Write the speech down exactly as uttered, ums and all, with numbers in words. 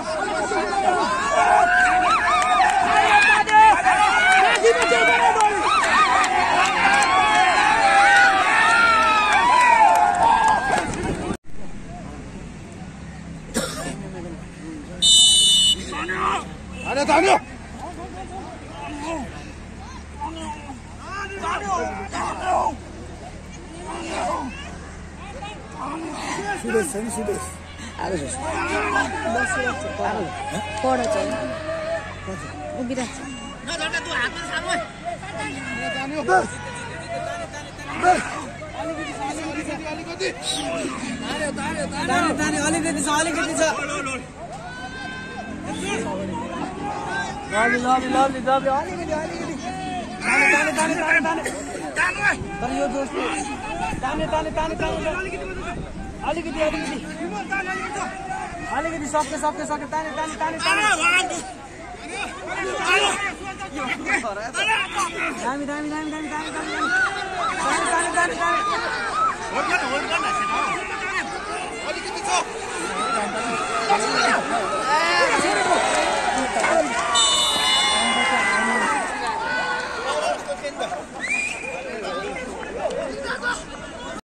다녀! सुदेश छ नि सुदेश आलो छ बसिरहेको छ आलो पढ चाहिँ उभिरहेको छ न झट्टा तु हातमा सानो जान्यो बस बस अलिकति अलिकति तान्यो तान्यो तान्यो तान्यो अलिकति छ अलिकति छ लभली लभली लभली लभली अलिकति अलिकति तान्यो तान्यो तान्यो तान्यो तान्यो तर यो दोस्त तान्यो तान्यो तान्यो तान्यो अलिकति अलिकति अलिकति सक्यो सक्यो सक्यो तान्यो तान्यो तान्यो तान्यो दामी दामी दामी दामी दामी दामी तान्यो तान्यो तान्यो होल्ड गर्न होल्ड गर्न अलिकति छ